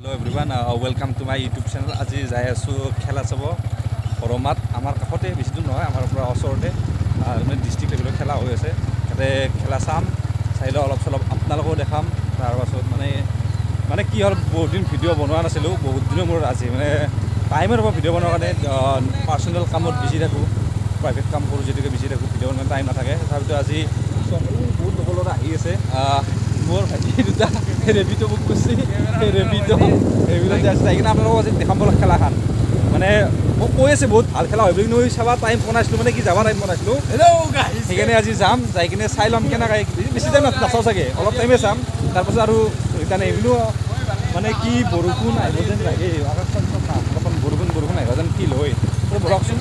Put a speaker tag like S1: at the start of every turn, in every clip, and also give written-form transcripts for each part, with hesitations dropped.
S1: Hello everyone, welcome to my YouTube channel. আজি যাই আছো খেলা চাব হৰমাত আমাৰ কাষতে বেছি দূৰ নহয় আমাৰ পৰা ওচৰতে মানে ডিস্ট্ৰিক্ট লেভেলৰ খেলা হৈ আছে তাতে খেলা চাম চাইলে অলপ চলপ আপোনালোকো দেখাম তাৰ পাছত মানে কি হ'ল বহুত দিন ভিডিঅ' বনোৱা নাছিলোঁ বহুত দিনৰ মূৰত আজি মানে টাইমৰ পৰা ভিডিঅ' বনোৱাৰ কাৰণে পাৰ্চনেল কামত বিজি থাকোঁ প্ৰাইভেট কাম কৰোঁ যেতিয়াকৈ বিজি থাকোঁ ভিডিঅ' বনোৱাৰ টাইম নাথাকে তথাপিতো আজি বহুত লোকলৈ আহি আছে মোৰ ভাইটি দুটা ৰেপিড' বুক কৰিছে ৰেপিড' এইবিলাক আছে যাই কিনে আপোনালোকক আজি দেখাম বলক খেলাখন মানে মোক কৈ আছে বহুত ভাল খেলা হয় বুলি কিন্তু চাবা টাইম বনাইছিলোঁ মানে কি যাবা টাইম বনাইছিলোঁ সেইকাৰণে আজি যাম যাই কিনে চাই ল'ম কেনেকৈ বেছি টাইম নাচাওঁ চাগে অলপ টাইমে চাম তাৰপাছত আৰু ৰিটাৰ্ণ আহিলোঁ মানে কি বৰষুণ আহিব যেন লাগে আকাশখন অলপমান বৰষুণ আহিব যেন ফিল হয় বলকচোন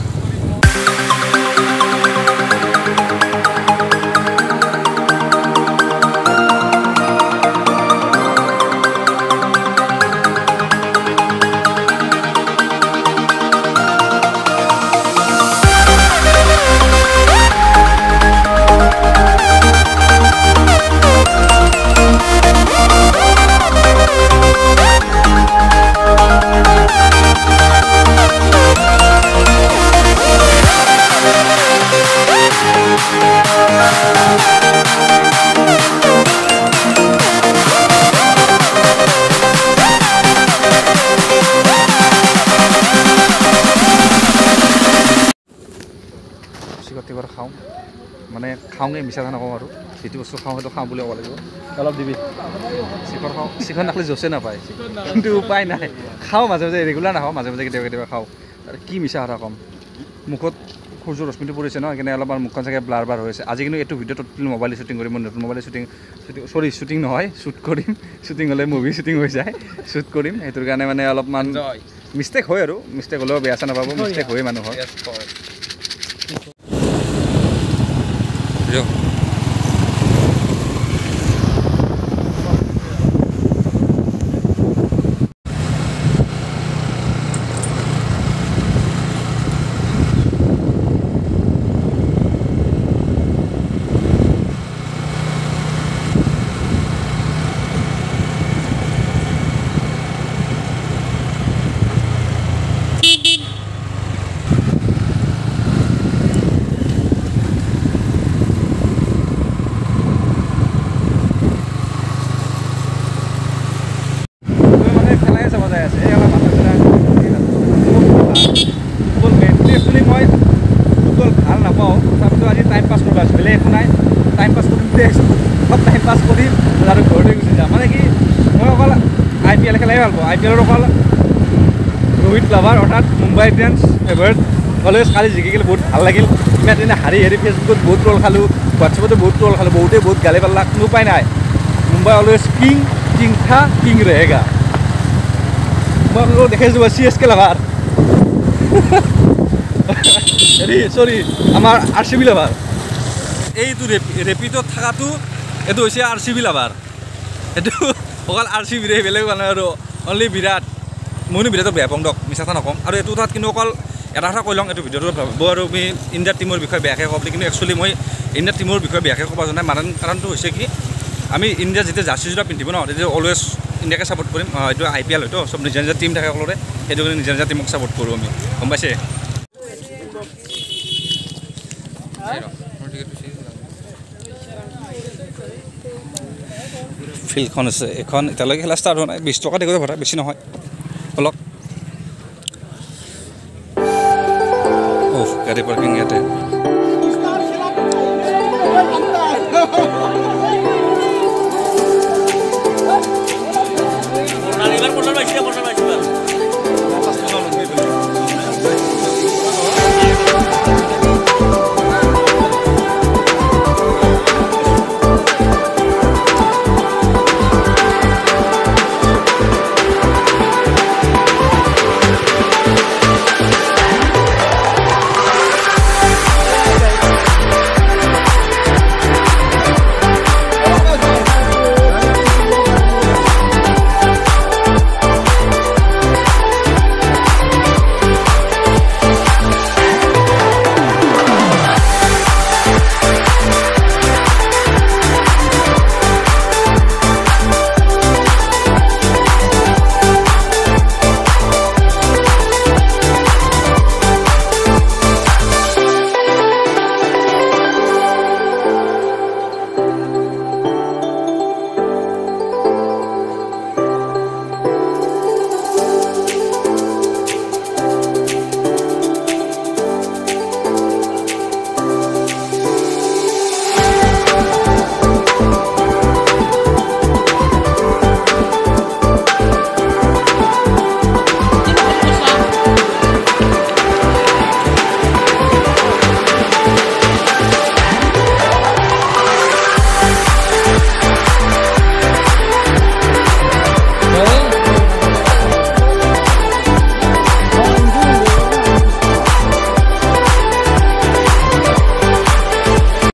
S1: চিকটিবাৰ খাওঁ মানে খাওঁগৈ মিছা কথা নকওঁ আৰু যিটো বস্তু খাওঁ সেইটো খাওঁ বুলি ক'ব লাগিব অলপ দিবি চিকন খাওঁ চিকন নাখালে জচে নাপায় কিন্তু উপায় নাই খাওঁ মাজে মাজে ৰেগুলাৰ নাখাওঁ মাজে মাজে কেতিয়াবা খাওঁ আৰু কি মিছা কথা ক'ম মুখত সূৰ্যৰ ৰশ্মিটো পৰিছে ন সেইকাৰণে অলপমান মুখখন চাগে ব্লাৰ হৈ আছে আজি কিন্তু এইটো ভিডিঅ' টোটেল মোবাইল শ্বুটিং কৰিম মই নতুন মোবাইল শ্বুটিং নহয় শ্বুট কৰিম শ্বুটিং হ'লে মুভি শ্বুটিং হৈ যায় শ্বুট কৰিম সেইটোৰ কাৰণে মানে অলপমান মিষ্টেক হয় আৰু মিষ্টেক হ'লেও বেয়া চা নাপাব মিষ্টেক হয় মানুহৰ টাইম পাছ কৰিব আছোঁ বেলেগ একো নাই টাইম পাছ কৰিম বুলি আহিছোঁ চব টাইম পাছ কৰি আৰু ঘৰতে গুচি যাম মানে কি মই অকল IPL খেলাই ভাল পাওঁ IPLৰ অকল ৰোহিত লাভাৰ অৰ্থাৎ মুম্বাই ইণ্ডিয়ানছ ফেভাৰেট অলৱেজ কালি জিকি গ'লে বহুত ভাল লাগিল ইমান দিনে হাৰি ফেচবুকত বহুত ট্ৰল খালোঁ হোৱাটছএপতো বহুত ট্ৰল খালোঁ বহুতে বহুত গালি পাল্লাক কোনো উপায় নাই মুম্বাই অলৱেজ কিং ৰেহেগা মই আপোনালোকক দেখাইছোঁ CSK লাভাৰ চৰি আমাৰ RCB লাভাৰ এইটো ৰেপিডত থকাটো এইটো হৈছে RCB লাভাৰ এইটো অকল RCBৰে বেলেগ মানুহ আৰু অনলি বিৰাট মইনো বিৰাটক বেয়া পাওঁ দক মিছা কথা নকওঁ আৰু এইটো তাত কিন্তু অকল এটা কথা কৈ লওঁ এইটো ভিডিঅ'টো ভাবিব আৰু আমি ইণ্ডিয়াৰ টীমৰ বিষয়ে বেয়াকৈ ক'ব কিন্তু একচুৱেলি মই ইণ্ডিয়াৰ টীমৰ বিষয়ে বেয়াকৈ ক'ব জনাই কাৰণটো হৈছে কি আমি ইণ্ডিয়াৰ যেতিয়া জাৰ্চিযোৰা পিন্ধিব ন তেতিয়া অলৱেজ ইণ্ডিয়াকে ছাপৰ্ট কৰিম এইটো IPL হয়তো চব নিজৰ নিজৰ টীম থাকে সকলোৰে সেইটো কাৰণে নিজৰ নিজৰ টীমক ছাপৰ্ট কৰোঁ আমি গম পাইছে ফিল্ডখন আছে এখন এতিয়ালৈকে খেলা ষ্টাৰ্ট হোৱা নাই 20 টকা টিকট ভৰা বেছি নহয় অলপ গাড়ী পাৰ্কিং ইয়াতে